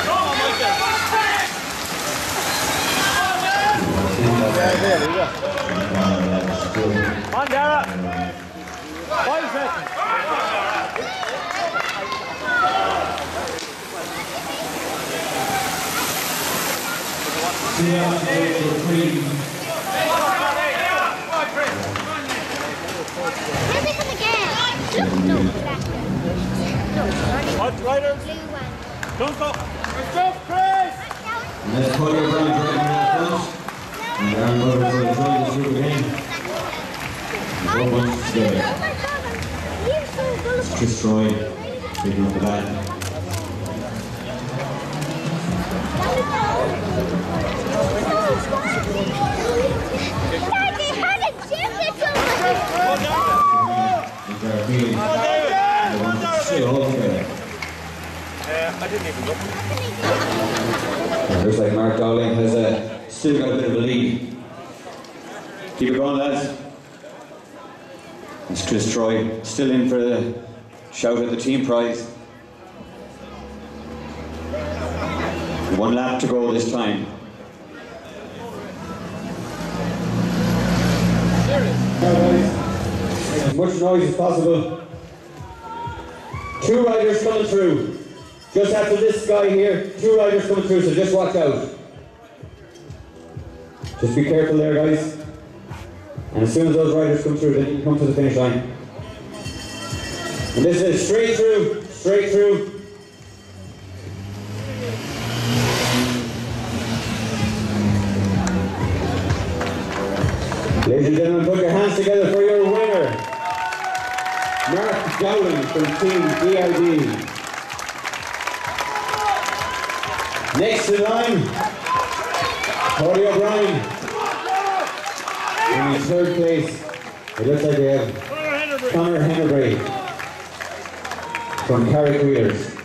On, Dara. 5 seconds. Don't go. Chris! And that's Páidí O'Brien right in front. And Aaron Butler will join this group again. And 1 month together. It's Chris Troy taking up the bat. Still all together. I didn't even look. Looks like Mark Dowling has still got a bit of a lead. Keep it going, lads. It's Chris Troy still in for the shout at the team prize. 1 lap to go this time. As much noise as possible. 2 riders coming through. Just after this guy here, 2 riders coming through, so just watch out. Just be careful there, guys. And as soon as those riders come through, then you can come to the finish line. And this is straight through, straight through. Ladies and gentlemen, put your hands together for your winner, Mark Dowling from Team DID. Next in line, Páidí O'Brien. In 3rd place, it looks like they have Conor Hennebrady from Carrick Wheelers.